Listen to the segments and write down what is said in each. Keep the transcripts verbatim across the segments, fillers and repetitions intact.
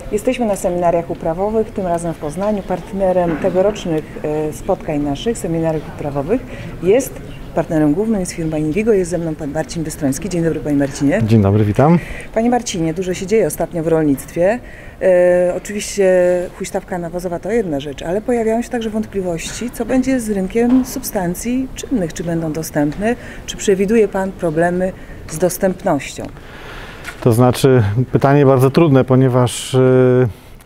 Jesteśmy na seminariach uprawowych, tym razem w Poznaniu. Partnerem tegorocznych spotkań naszych, seminariów uprawowych jest, partnerem głównym jest firma Invigo. Jest ze mną pan Marcin Bystroński. Dzień dobry, panie Marcinie. Dzień dobry, witam. Panie Marcinie, dużo się dzieje ostatnio w rolnictwie. E, oczywiście huśtawka nawozowa to jedna rzecz, ale pojawiają się także wątpliwości, co będzie z rynkiem substancji czynnych, czy będą dostępne, czy przewiduje pan problemy z dostępnością? To znaczy pytanie bardzo trudne, ponieważ y,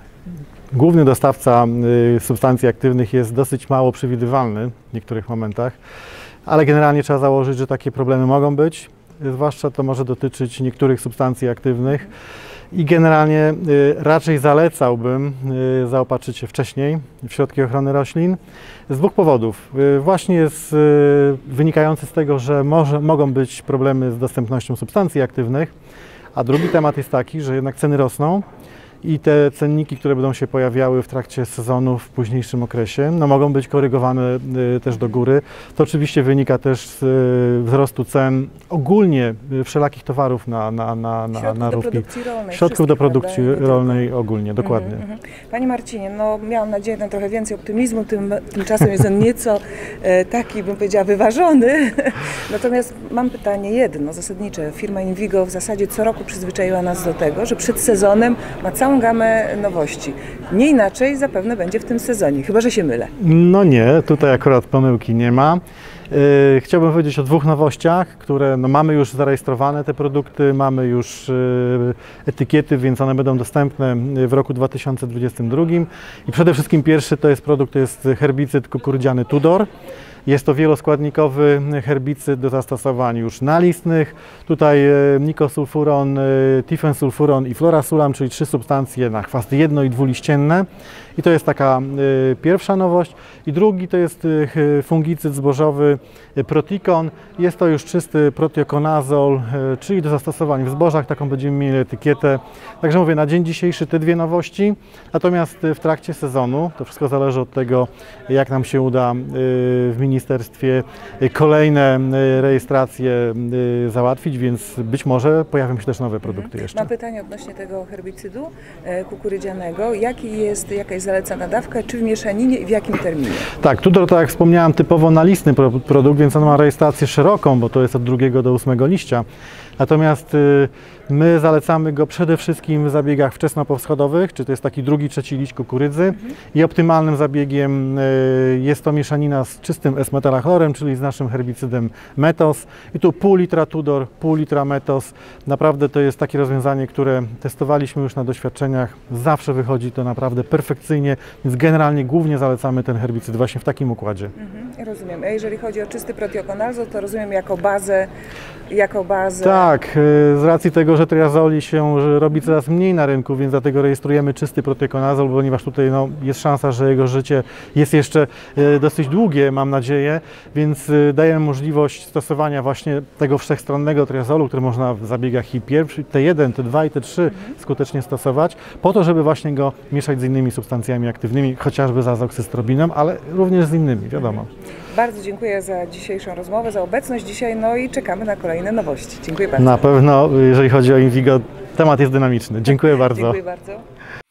główny dostawca y, substancji aktywnych jest dosyć mało przewidywalny w niektórych momentach, ale generalnie trzeba założyć, że takie problemy mogą być, zwłaszcza to może dotyczyć niektórych substancji aktywnych i generalnie y, raczej zalecałbym y, zaopatrzyć się wcześniej w środki ochrony roślin z dwóch powodów. Y, właśnie jest y, wynikający z tego, że może, mogą być problemy z dostępnością substancji aktywnych, a drugi temat jest taki, że jednak ceny rosną i te cenniki, które będą się pojawiały w trakcie sezonu w późniejszym okresie, no mogą być korygowane y, też do góry. To oczywiście wynika też z y, wzrostu cen ogólnie y, wszelakich towarów na, na, na, na, Środków na do rówki. produkcji rolnej. Środków do produkcji prawda? rolnej ogólnie, dokładnie. Mhm, mhm. Panie Marcinie, no miałam nadzieję na trochę więcej optymizmu, tym, tymczasem jest on nieco e, taki, bym powiedziała, wyważony. Natomiast mam pytanie jedno, zasadnicze. Firma Invigo w zasadzie co roku przyzwyczaiła nas do tego, że przed sezonem ma całą gamę nowości. Nie inaczej zapewne będzie w tym sezonie, chyba że się mylę. No nie, tutaj akurat pomyłki nie ma. Yy, chciałbym powiedzieć o dwóch nowościach, które no, mamy już zarejestrowane te produkty, mamy już yy, etykiety, więc one będą dostępne w roku dwa tysiące dwudziestym drugim. I przede wszystkim pierwszy to jest produkt, to jest herbicyd kukurydziany Tudor. Jest to wieloskładnikowy herbicyd do zastosowań już nalistnych. Tutaj nikosulfuron, tifensulfuron i florasulam, czyli trzy substancje na chwasty jedno- i dwuliścienne. I to jest taka y, pierwsza nowość. I drugi to jest y, fungicyd zbożowy Protikon. Jest to już czysty protiokonazol, y, czyli do zastosowań w zbożach. Taką będziemy mieli etykietę. Także mówię, na dzień dzisiejszy te dwie nowości. Natomiast y, w trakcie sezonu, to wszystko zależy od tego, jak nam się uda y, w ministerstwie y, kolejne y, rejestracje y, załatwić, więc być może pojawią się też nowe produkty jeszcze. Mam pytanie odnośnie tego herbicydu e, kukurydzianego. Jaki jest, jaka jest zalecana dawka, czy w mieszaninie i w jakim terminie? Tak, Tudor, tak jak wspomniałem, typowo nalistny pro, produkt, więc on ma rejestrację szeroką, bo to jest od drugiego do ósmego liścia. Natomiast y, my zalecamy go przede wszystkim w zabiegach wczesnopowschodowych, czy to jest taki drugi, trzeci liść kukurydzy. Mhm. I optymalnym zabiegiem y, jest to mieszanina z czystym S-metalachlorem, czyli z naszym herbicydem Metos. I tu pół litra Tudor, pół litra Metos. Naprawdę to jest takie rozwiązanie, które testowaliśmy już na doświadczeniach. Zawsze wychodzi to naprawdę perfekcyjnie, więc generalnie głównie zalecamy ten herbicyd właśnie w takim układzie. Mhm, rozumiem. A jeżeli chodzi o czysty protiokonazol, to rozumiem jako bazę, jako bazę. Tak, z racji tego, że triazoli się robi coraz mniej na rynku, więc dlatego rejestrujemy czysty protiokonazol, ponieważ tutaj no, jest szansa, że jego życie jest jeszcze dosyć długie, mam nadzieję, więc dajemy możliwość stosowania właśnie tego wszechstronnego triazolu, który można w zabiegach i pierwszy, T jeden, T dwa i T trzy mhm. skutecznie stosować, po to, żeby właśnie go mieszać z innymi substancjami aktywnymi, chociażby z azoksystrobiną, ale również z innymi, wiadomo. Bardzo dziękuję za dzisiejszą rozmowę, za obecność dzisiaj, no i czekamy na kolejne nowości. Dziękuję bardzo. Na pewno, jeżeli chodzi o Invigo, temat jest dynamiczny. Dziękuję bardzo. Dziękuję bardzo.